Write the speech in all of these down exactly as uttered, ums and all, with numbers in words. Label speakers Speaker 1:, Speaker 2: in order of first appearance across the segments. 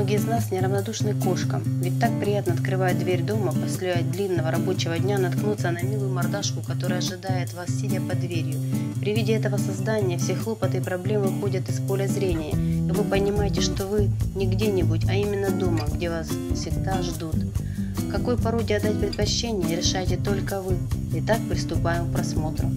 Speaker 1: Многие из нас неравнодушны к кошкам, ведь так приятно, открывая дверь дома после длинного рабочего дня, наткнуться на милую мордашку, которая ожидает вас, сидя под дверью. При виде этого создания все хлопоты и проблемы уходят из поля зрения, и вы понимаете, что вы не где-нибудь, а именно дома, где вас всегда ждут. Какой породе отдать предпочтение, решайте только вы. Итак, приступаем к просмотру.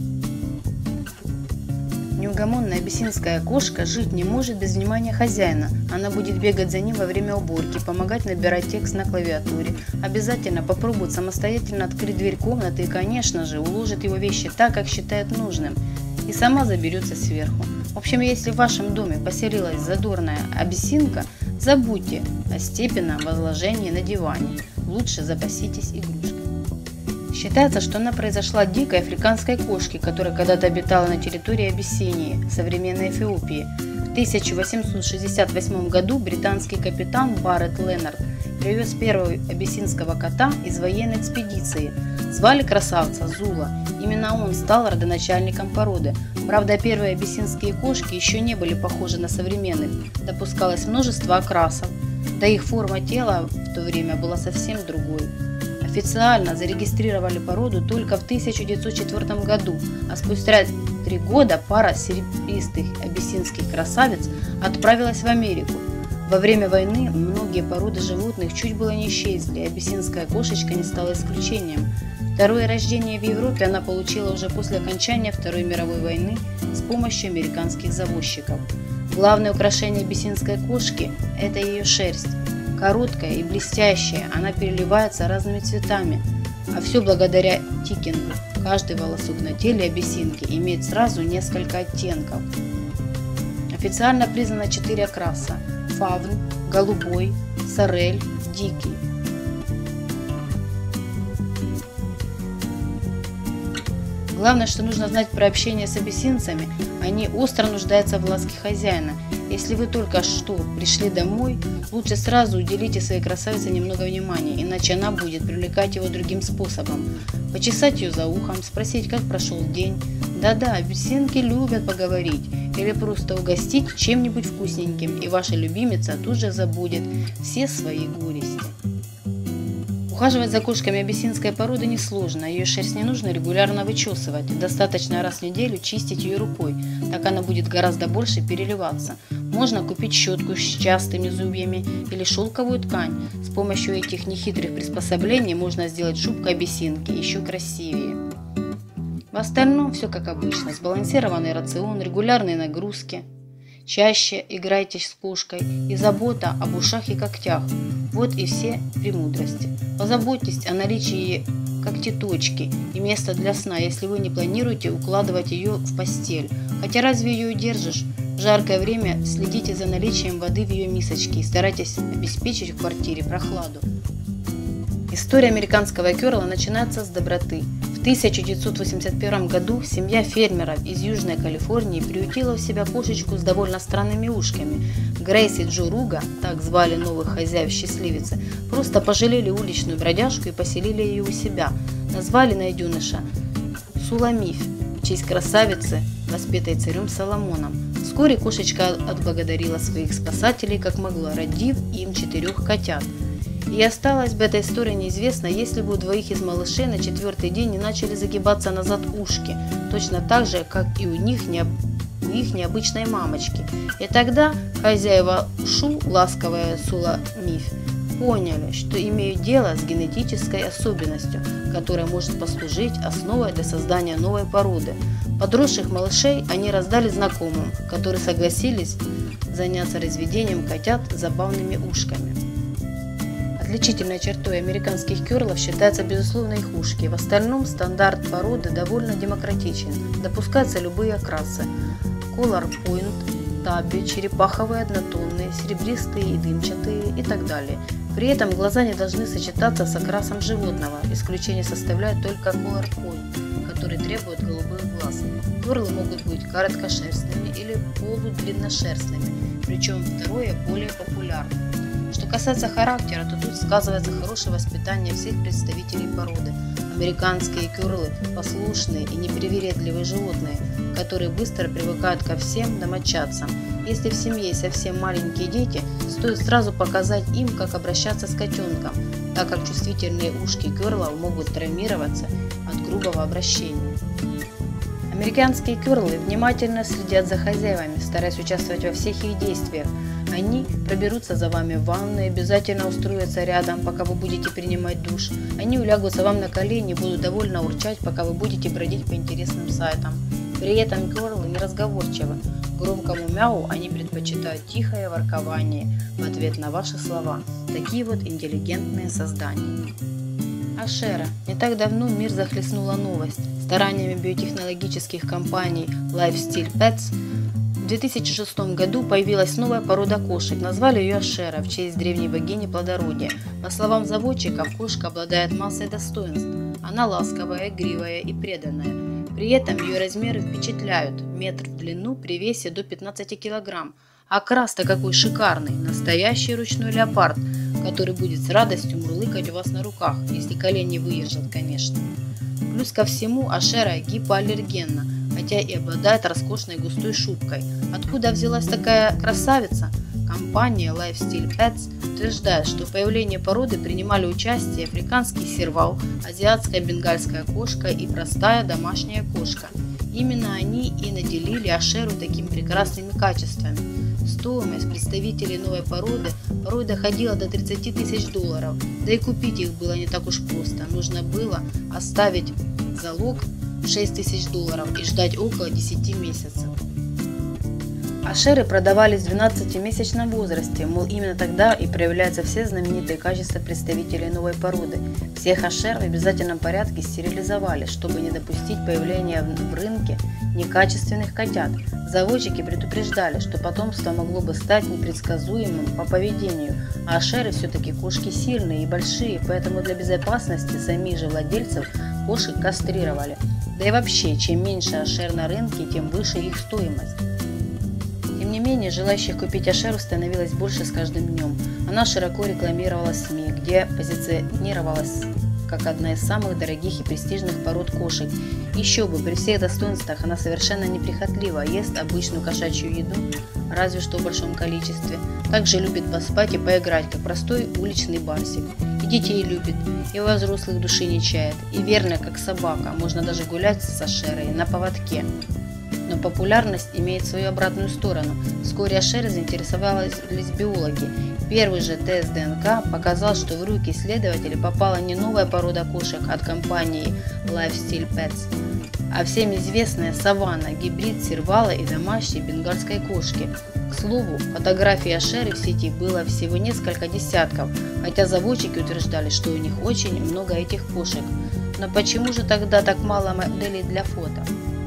Speaker 1: Неугомонная абиссинская кошка жить не может без внимания хозяина. Она будет бегать за ним во время уборки, помогать набирать текст на клавиатуре. Обязательно попробует самостоятельно открыть дверь комнаты и, конечно же, уложит его вещи так, как считает нужным. И сама заберется сверху. В общем, если в вашем доме поселилась задорная абиссинка, забудьте о степенном возложении на диване. Лучше запаситесь игрушкой. Считается, что она произошла от дикой африканской кошки, которая когда-то обитала на территории Абиссинии, современной Эфиопии. В тысяча восемьсот шестьдесят восьмом году британский капитан Барретт Леннард привез первого абиссинского кота из военной экспедиции. Звали красавца Зула. Именно он стал родоначальником породы. Правда, первые абиссинские кошки еще не были похожи на современных. Допускалось множество окрасов. Да их форма тела в то время была совсем другой. Официально зарегистрировали породу только в тысяча девятьсот четвёртом году, а спустя три года пара серебристых абиссинских красавиц отправилась в Америку. Во время войны многие породы животных чуть было не исчезли, и абиссинская кошечка не стала исключением. Второе рождение в Европе она получила уже после окончания Второй мировой войны с помощью американских завозчиков. Главное украшение абиссинской кошки – это ее шерсть. Короткая и блестящая, она переливается разными цветами, а все благодаря тикингу. Каждый волосок на теле абиссинки имеет сразу несколько оттенков. Официально признано четыре окраса – фавн, голубой, сорель, дикий. Главное, что нужно знать про общение с абиссинцами, они остро нуждаются в ласке хозяина. Если вы только что пришли домой, лучше сразу уделите своей красавице немного внимания, иначе она будет привлекать его другим способом. Почесать ее за ухом, спросить, как прошел день. Да-да, абиссинки любят поговорить. Или просто угостить чем-нибудь вкусненьким, и ваша любимица тут же забудет все свои горести. Ухаживать за кошками абиссинской породы несложно, ее шерсть не нужно регулярно вычесывать, достаточно раз в неделю чистить ее рукой, так она будет гораздо больше переливаться. Можно купить щетку с частыми зубьями или шелковую ткань. С помощью этих нехитрых приспособлений можно сделать шубку абиссинки еще красивее. В остальном все как обычно, сбалансированный рацион, регулярные нагрузки. Чаще играйте с кошкой и забота об ушах и когтях. Вот и все премудрости. Позаботьтесь о наличии когтеточки и места для сна, если вы не планируете укладывать ее в постель. Хотя разве ее удержишь? В жаркое время следите за наличием воды в ее мисочке и старайтесь обеспечить в квартире прохладу. История американского кёрла начинается с доброты. В тысяча девятьсот восемьдесят первом году семья фермеров из Южной Калифорнии приютила у себя кошечку с довольно странными ушками. Грейс и Джо Руга, так звали новых хозяев счастливицы, просто пожалели уличную бродяжку и поселили ее у себя. Назвали найденыша Суламиф в честь красавицы, воспетой царем Соломоном. Вскоре кошечка отблагодарила своих спасателей как могла, родив им четырех котят. И осталось бы эта история неизвестна, если бы у двоих из малышей на четвертый день не начали загибаться назад ушки, точно так же, как и у них, не, у их необычной мамочки. И тогда хозяева Шу, ласковая Суламиф, поняли, что имеют дело с генетической особенностью, которая может послужить основой для создания новой породы. Подросших малышей они раздали знакомым, которые согласились заняться разведением котят с забавными ушками. Отличительной чертой американских кёрлов считается безусловно их ушки. В остальном стандарт породы довольно демократичен. Допускаются любые окрасы. Color Point, таби, черепаховые однотонные, серебристые и дымчатые и так далее. При этом глаза не должны сочетаться с окрасом животного. Исключение составляет только Color Point, который требует голубых глаз. Кёрлы могут быть короткошерстными или полудлинношерстными, причем второе более популярно. Что касается характера, то тут сказывается хорошее воспитание всех представителей породы. Американские кёрлы – послушные и непривередливые животные, которые быстро привыкают ко всем домочадцам. Если в семье совсем маленькие дети, стоит сразу показать им, как обращаться с котенком, так как чувствительные ушки кёрлов могут травмироваться от грубого обращения. Американские кёрлы внимательно следят за хозяевами, стараясь участвовать во всех их действиях. Они проберутся за вами в ванную, обязательно устроятся рядом, пока вы будете принимать душ. Они улягутся вам на колени и будут довольно урчать, пока вы будете бродить по интересным сайтам. При этом кёрлы неразговорчивы. Громкому мяу они предпочитают тихое воркование в ответ на ваши слова. Такие вот интеллигентные создания. Ашера. Не так давно мир захлестнула новость. Стараниями биотехнологических компаний Lifestyle Pets в две тысячи шестом году появилась новая порода кошек. Назвали ее Ашера в честь древней богини плодородия. По словам заводчиков, кошка обладает массой достоинств. Она ласковая, игривая и преданная. При этом ее размеры впечатляют. Метр в длину при весе до пятнадцати килограмм. А окрас-то какой шикарный. Настоящий ручной леопард, который будет с радостью мурлыкать у вас на руках, если колени выдержат, конечно. Плюс ко всему, Ашера гипоаллергенна, хотя и обладает роскошной густой шубкой. Откуда взялась такая красавица? Компания Lifestyle Pets утверждает, что в появлении породы принимали участие африканский сервал, азиатская бенгальская кошка и простая домашняя кошка. Именно они и наделили Ашеру такими прекрасными качествами. Стоимость представителей новой породы порой доходила до тридцати тысяч долларов, да и купить их было не так уж просто. Нужно было оставить залог в шесть тысяч долларов и ждать около десяти месяцев. Ашеры продавались в двенадцатимесячном возрасте, мол, именно тогда и проявляются все знаменитые качества представителей новой породы. Всех ашер в обязательном порядке стерилизовали, чтобы не допустить появления в рынке некачественных котят. Заводчики предупреждали, что потомство могло бы стать непредсказуемым по поведению, а ашеры все-таки кошки сильные и большие, поэтому для безопасности самих же владельцев кошек кастрировали. Да и вообще, чем меньше ашер на рынке, тем выше их стоимость. Тем не менее, желающих купить ашеру становилось больше с каждым днем. Она широко рекламировалась в СМИ, где позиционировалась как одна из самых дорогих и престижных пород кошек. Еще бы, при всех достоинствах она совершенно неприхотлива, ест обычную кошачью еду, разве что в большом количестве. Также любит поспать и поиграть, как простой уличный барсик. И детей любит, и у взрослых души не чает, и верная, как собака, можно даже гулять с ашерой на поводке. Но популярность имеет свою обратную сторону. Вскоре ашерой заинтересовались биологи. Первый же тест ДНК показал, что в руки исследователей попала не новая порода кошек от компании Lifestyle Pets, а всем известная саванна, гибрид сервала и домашней бенгальской кошки. К слову, фотографий ашеры в сети было всего несколько десятков, хотя заводчики утверждали, что у них очень много этих кошек. Но почему же тогда так мало моделей для фото?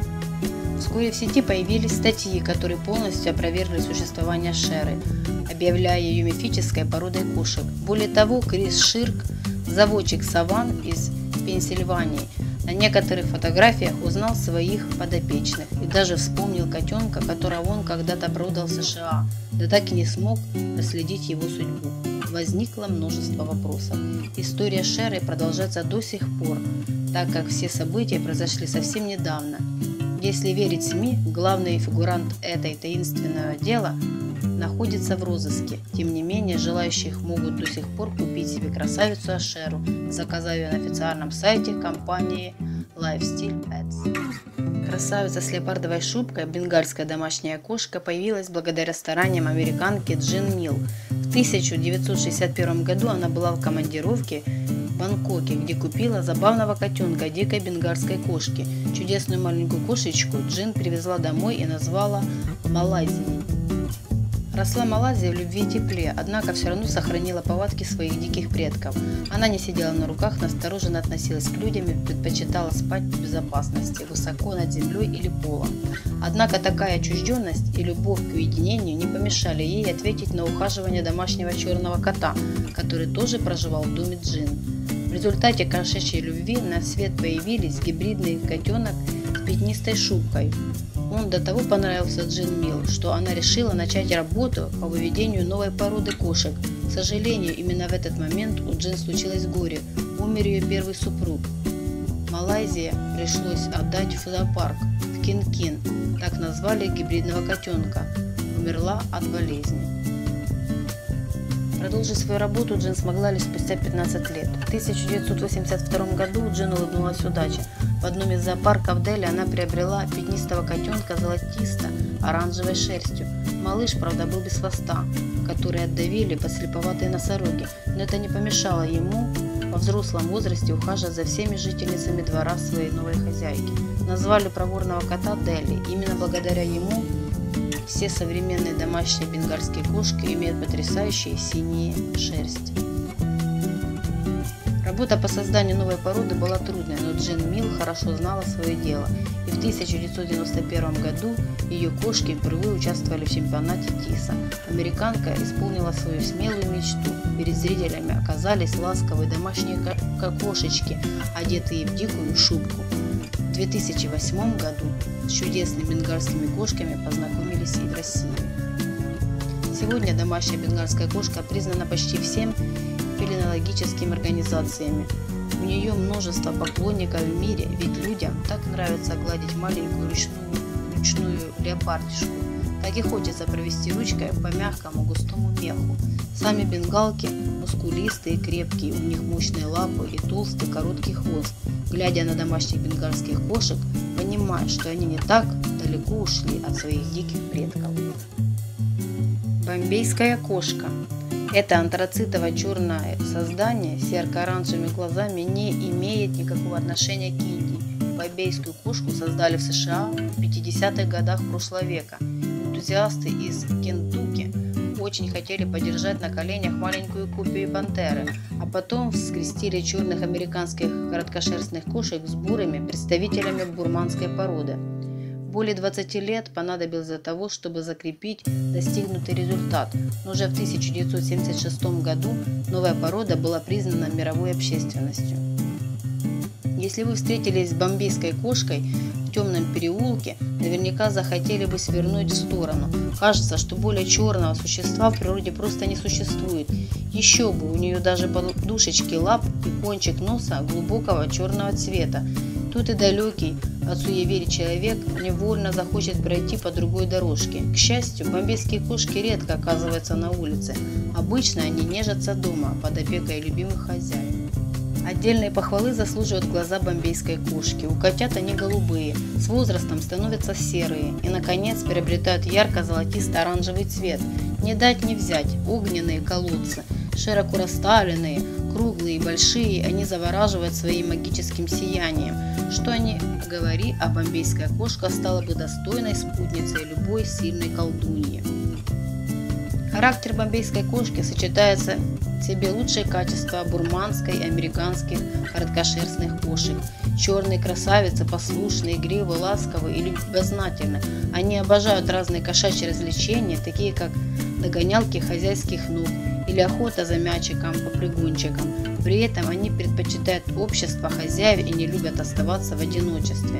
Speaker 1: Вскоре в сети появились статьи, которые полностью опровергли существование ашеры, объявляя ее мифической породой кошек. Более того, Крис Ширк, заводчик саван из Пенсильвании, на некоторых фотографиях узнал своих подопечных и даже вспомнил котенка, которого он когда-то продал в США, да так и не смог проследить его судьбу. Возникло множество вопросов. История ашеры продолжается до сих пор, так как все события произошли совсем недавно. Если верить СМИ, главный фигурант этой таинственного дела находится в розыске. Тем не менее, желающих могут до сих пор купить себе красавицу ашеру, заказав ее на официальном сайте компании Lifestyle Pets. Красавица с леопардовой шубкой, бенгальская домашняя кошка, появилась благодаря стараниям американки Джин Милл. В тысяча девятьсот шестьдесят первом году она была в командировке в Бангкоке, где купила забавного котенка дикой бенгальской кошки. Чудесную маленькую кошечку Джин привезла домой и назвала Малайзией. Росла Малайзия в любви и тепле, однако все равно сохранила повадки своих диких предков. Она не сидела на руках, настороженно относилась к людям и предпочитала спать в безопасности, высоко над землей или полом. Однако такая отчужденность и любовь к уединению не помешали ей ответить на ухаживание домашнего черного кота, который тоже проживал в доме Джин. В результате кошачьей любви на свет появились гибридный котенок с пятнистой шубкой. Он до того понравился Джин Милл, что она решила начать работу по выведению новой породы кошек. К сожалению, именно в этот момент у Джин случилось горе, умер ее первый супруг. Малайзии пришлось отдать в зоопарк, в Кин-Кин, так назвали гибридного котенка, умерла от болезни. Продолжить свою работу Джин смогла лишь спустя пятнадцать лет. В тысяча девятьсот восемьдесят втором году Джин улыбнулась удача. В одном из зоопарков Дели она приобрела пятнистого котенка золотисто-оранжевой шерстью. Малыш, правда, был без хвоста, который отдавили подслеповатые носороги, но это не помешало ему во взрослом возрасте ухаживать за всеми жительницами двора своей новой хозяйки. Назвали проворного кота Дели. Именно благодаря ему все современные домашние бенгальские кошки имеют потрясающие синие шерсть. Работа по созданию новой породы была трудной, но Джин Милл хорошо знала свое дело, и в тысяча девятьсот девяносто первом году ее кошки впервые участвовали в чемпионате ТИСа. Американка исполнила свою смелую мечту. Перед зрителями оказались ласковые домашние кошечки, одетые в дикую шубку. В две тысячи восьмом году с чудесными бенгальскими кошками познакомились и в России. Сегодня домашняя бенгальская кошка признана почти всеми фелинологическими организациями. У нее множество поклонников в мире, ведь людям так нравится гладить маленькую ручную, ручную леопардишку, так и хочется провести ручкой по мягкому густому меху. Сами бенгалки мускулистые и крепкие, у них мощные лапы и толстый короткий хвост. Глядя на домашних бенгальских кошек, понимаешь, что они не так далеко ушли от своих диких предков. Бомбейская кошка. Это антрацитово-черное создание с ярко-оранжевыми глазами не имеет никакого отношения к Индии. Бомбейскую кошку создали в США в пятидесятых годах прошлого века. Энтузиасты из Кентукки очень хотели подержать на коленях маленькую копию пантеры, а потом скрестили черных американских короткошерстных кошек с бурыми представителями бурманской породы. Более двадцати лет понадобилось для того, чтобы закрепить достигнутый результат, но уже в тысяча девятьсот семьдесят шестом году новая порода была признана мировой общественностью. Если вы встретились с бомбейской кошкой в темном переулке, наверняка захотели бы свернуть в сторону. Кажется, что более черного существа в природе просто не существует. Еще бы, у нее даже подушечки лап и кончик носа глубокого черного цвета. Тут и далекий от суеверий человек невольно захочет пройти по другой дорожке. К счастью, бомбейские кошки редко оказываются на улице. Обычно они нежатся дома под опекой любимых хозяев. Отдельные похвалы заслуживают глаза бомбейской кошки. У котят они голубые, с возрастом становятся серые и, наконец, приобретают ярко-золотисто-оранжевый цвет. Не дать не взять, огненные колодцы, широко расставленные, круглые и большие, они завораживают своим магическим сиянием. Что ни говори, а бомбейская кошка стала бы достойной спутницей любой сильной колдуньи. Характер бомбейской кошки сочетается в себе лучшие качества бурманской и американских короткошерстных кошек. Черные красавицы послушные, игривые, ласковые и любознательны. Они обожают разные кошачьи развлечения, такие как догонялки хозяйских ног или охота за мячиком, попрыгунчиком. При этом они предпочитают общество хозяев и не любят оставаться в одиночестве.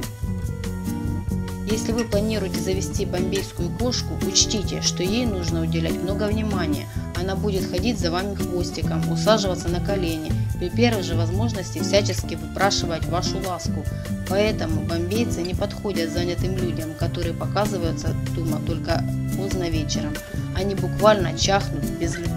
Speaker 1: Если вы планируете завести бомбейскую кошку, учтите, что ей нужно уделять много внимания. Она будет ходить за вами хвостиком, усаживаться на колени, при первой же возможности всячески выпрашивать вашу ласку. Поэтому бомбейцы не подходят занятым людям, которые показываются дома только поздно вечером. Они буквально чахнут без любви.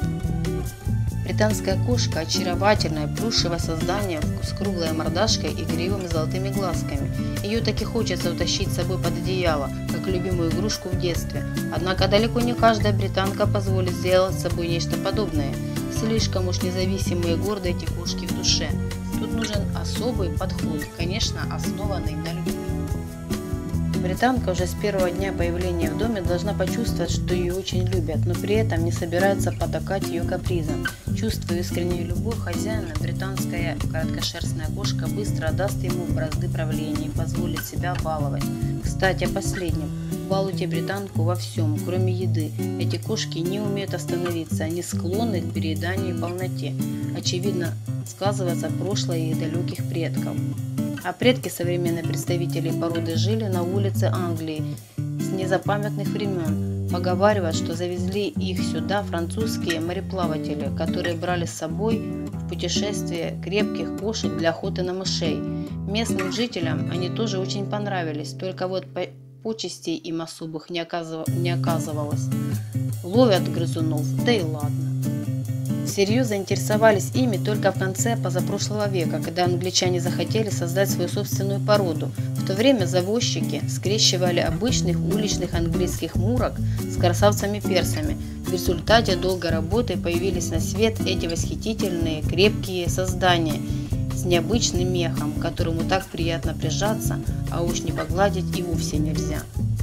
Speaker 1: Британская кошка – очаровательное плюшевое создание с круглой мордашкой и игривыми золотыми глазками. Ее так и хочется утащить с собой под одеяло, как любимую игрушку в детстве. Однако далеко не каждая британка позволит сделать с собой нечто подобное. Слишком уж независимые и гордые эти кошки в душе. Тут нужен особый подход, конечно, основанный на любви. Британка уже с первого дня появления в доме должна почувствовать, что ее очень любят, но при этом не собираются потакать ее капризам. Чувствуя искреннюю любовь хозяина, британская короткошерстная кошка быстро отдаст ему бразды правления и позволит себя баловать. Кстати, о последнем. Балуйте британку во всем, кроме еды. Эти кошки не умеют остановиться, они склонны к перееданию и полноте. Очевидно, сказывается прошлое их далеких предков. А предки современных представителей породы жили на улице Англии с незапамятных времен. Поговаривают, что завезли их сюда французские мореплаватели, которые брали с собой в путешествие крепких кошек для охоты на мышей. Местным жителям они тоже очень понравились, только вот почестей им особых не оказывалось. Ловят грызунов, да и ладно. Всерьез заинтересовались ими только в конце позапрошлого века, когда англичане захотели создать свою собственную породу. В то время завозчики скрещивали обычных уличных английских мурок с красавцами-персами. В результате долгой работы появились на свет эти восхитительные крепкие создания с необычным мехом, к которому так приятно прижаться, а уж не погладить и вовсе нельзя.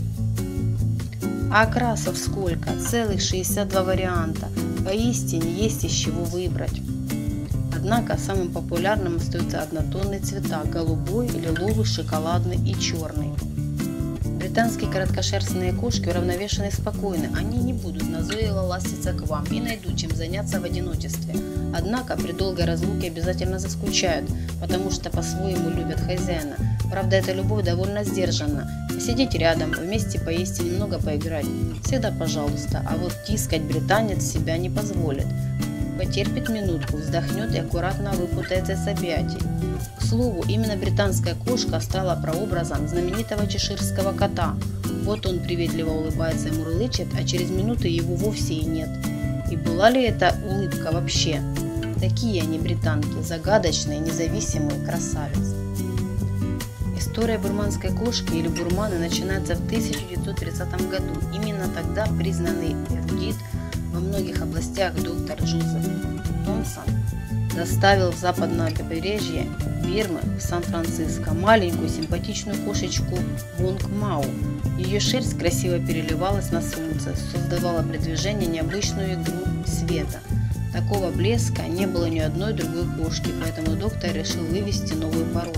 Speaker 1: А окрасов сколько? Целых шестьдесят два варианта. Поистине есть из чего выбрать. Однако самым популярным остаются однотонные цвета – голубой, лиловый, шоколадный и черный. Британские короткошерстные кошки уравновешены и спокойны, они не будут назойливо ластиться к вам и найдут чем заняться в одиночестве. Однако при долгой разлуке обязательно заскучают, потому что по-своему любят хозяина. Правда, эта любовь довольно сдержанна. Посидеть рядом, вместе поесть и немного поиграть – всегда пожалуйста, а вот тискать британец себя не позволит. Потерпит минутку, вздохнет и аккуратно выпутается из объятий. К слову, именно британская кошка стала прообразом знаменитого чеширского кота. Вот он приветливо улыбается и мурлычет, а через минуту его вовсе и нет. И была ли это улыбка вообще? Такие они британки, загадочные, независимые красавицы. История бурманской кошки или бурманы начинается в тысяча девятьсот тридцатом году. Именно тогда признанный эрудит во многих областях доктор Джозеф Томпсон доставил в западное побережье Бирмы в Сан-Франциско маленькую симпатичную кошечку Вонг Мау. Ее шерсть красиво переливалась на солнце, создавала при движении необычную игру света. Такого блеска не было ни одной другой кошки, поэтому доктор решил вывести новую породу.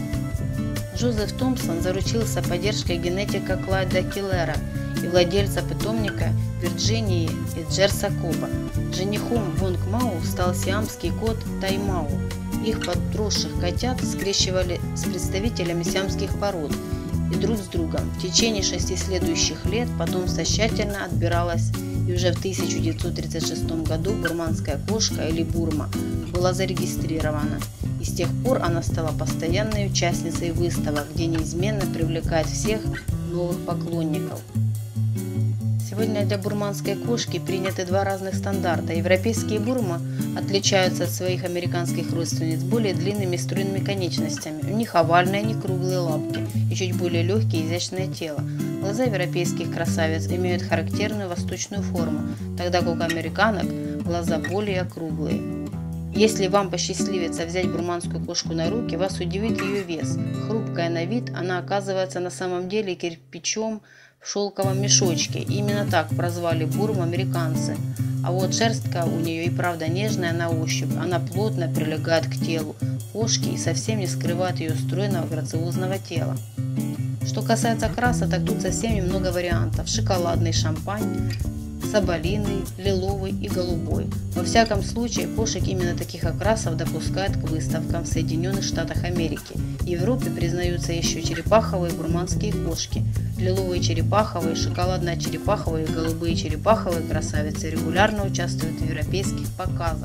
Speaker 1: Джозеф Томпсон заручился поддержкой генетика Клайда Киллера и владельца питомника Вирджинии и Джерса Коба. Женихом Вонг Мау стал сиамский кот Тай Мау. Их подросших котят скрещивали с представителями сиамских пород и друг с другом. В течение шести следующих лет потомство тщательно отбиралось, и уже в тысяча девятьсот тридцать шестом году бурманская кошка или бурма была зарегистрирована. И с тех пор она стала постоянной участницей выставок, где неизменно привлекает всех новых поклонников. Сегодня для бурманской кошки приняты два разных стандарта. Европейские бурмы отличаются от своих американских родственниц более длинными стройными конечностями. У них овальные, не круглые лапки и чуть более легкие и изящное тело. Глаза европейских красавиц имеют характерную восточную форму, тогда как у американок глаза более округлые. Если вам посчастливится взять бурманскую кошку на руки, вас удивит ее вес. Хрупкая на вид, она оказывается на самом деле кирпичом в шелковом мешочке. Именно так прозвали бурму американцы. А вот шерстка у нее и правда нежная на ощупь. Она плотно прилегает к телу кошки и совсем не скрывает ее стройного грациозного тела. Что касается красок, тут совсем немного вариантов. Шоколадный, шампань, соболиный, лиловый и голубой. Во всяком случае, кошек именно таких окрасов допускают к выставкам в Соединенных Штатах Америки. В Европе признаются еще черепаховые бурманские кошки. Лиловые черепаховые, шоколадно-черепаховые и голубые черепаховые красавицы регулярно участвуют в европейских показах.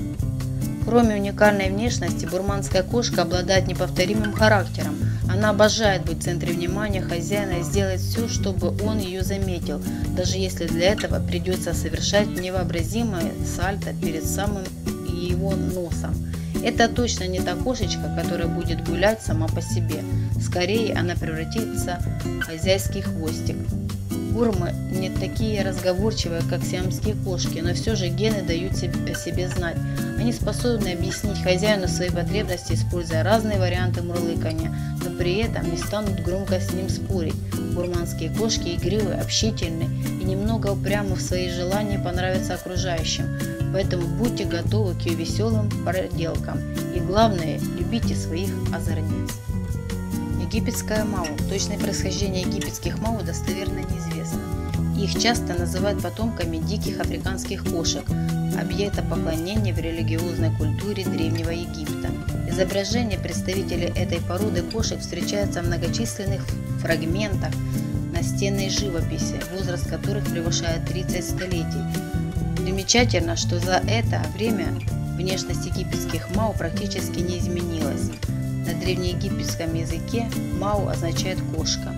Speaker 1: Кроме уникальной внешности, бурманская кошка обладает неповторимым характером. Она обожает быть в центре внимания хозяина и сделает все, чтобы он ее заметил, даже если для этого придется совершать невообразимое сальто перед самым его носом. Это точно не та кошечка, которая будет гулять сама по себе. Скорее, она превратится в хозяйский хвостик. Бурмы не такие разговорчивые, как сиамские кошки, но все же гены дают о себе знать. Они способны объяснить хозяину свои потребности, используя разные варианты мурлыкания, но при этом не станут громко с ним спорить. Бурманские кошки игривы, общительны и немного упрямы в свои желания понравиться окружающим, поэтому будьте готовы к ее веселым проделкам и главное, любите своих озорниц. Египетская Мау. Точное происхождение египетских Мау достоверно неизвестно. Их часто называют потомками диких африканских кошек, объекта поклонения в религиозной культуре Древнего Египта. Изображения представителей этой породы кошек встречаются в многочисленных фрагментах настенной живописи, возраст которых превышает тридцать столетий. Примечательно, что за это время внешность египетских Мау практически не изменилась. На древнеегипетском языке Мау означает кошка.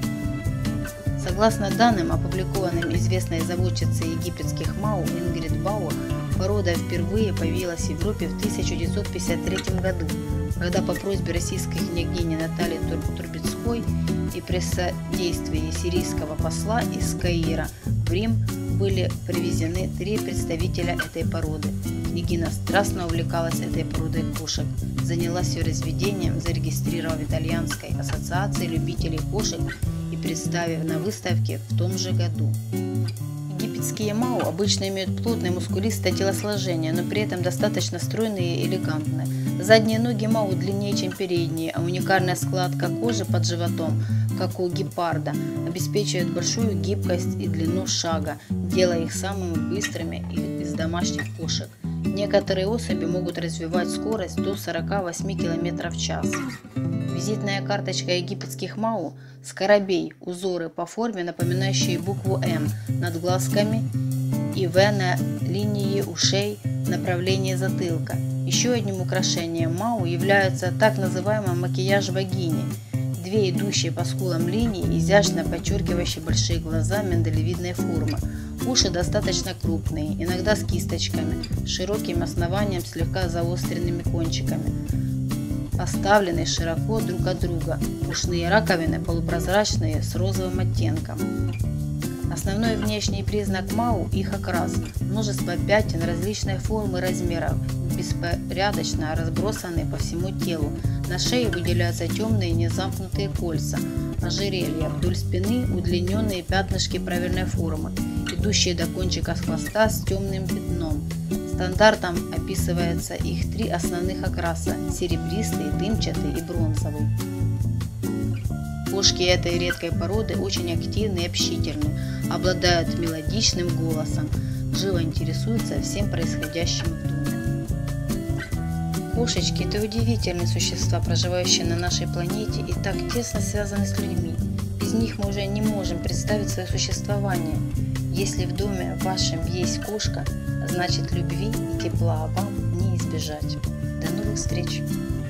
Speaker 1: Согласно данным, опубликованным известной заводчицей египетских Мау Ингрид Бауэр, Порода впервые появилась в Европе в тысяча девятьсот пятьдесят третьем году, когда по просьбе российской княгини Натальи Турбецкой и при содействии сирийского посла из Каира в Рим были привезены три представителя этой породы. Княгиня страстно увлекалась этой породой кошек, занялась ее разведением, зарегистрировав в Итальянской ассоциации любителей кошек и представив на выставке в том же году. Египетские мау обычно имеют плотное мускулистое телосложение, но при этом достаточно стройные и элегантные. Задние ноги мау длиннее, чем передние, а уникальная складка кожи под животом, как у гепарда, обеспечивает большую гибкость и длину шага, делая их самыми быстрыми из домашних кошек. Некоторые особи могут развивать скорость до сорока восьми километров в час. Визитная карточка египетских мау – скоробей, узоры по форме, напоминающие букву «М» над глазками и «В» на линии ушей в направлении затылка. Еще одним украшением мау является так называемый макияж богини – две идущие по скулам линии, изящно подчеркивающие большие глаза миндалевидной формы. Уши достаточно крупные, иногда с кисточками, с широким основанием, слегка заостренными кончиками, поставленные широко друг от друга. Ушные раковины полупрозрачные с розовым оттенком. Основной внешний признак мау – их окрас. Множество пятен различной формы и размеров, беспорядочно разбросанные по всему телу. На шее выделяются темные незамкнутые кольца, ожерелья, вдоль спины удлиненные пятнышки правильной формы, идущие до кончика хвоста с темным пятном. Стандартом описывается их три основных окраса – серебристый, дымчатый и бронзовый. Кошки этой редкой породы очень активны и общительны, обладают мелодичным голосом, живо интересуются всем происходящим в доме. Кошечки – это удивительные существа, проживающие на нашей планете и так тесно связаны с людьми. Без них мы уже не можем представить свое существование. Если в доме вашем есть кошка, значит любви и тепла вам не избежать. До новых встреч!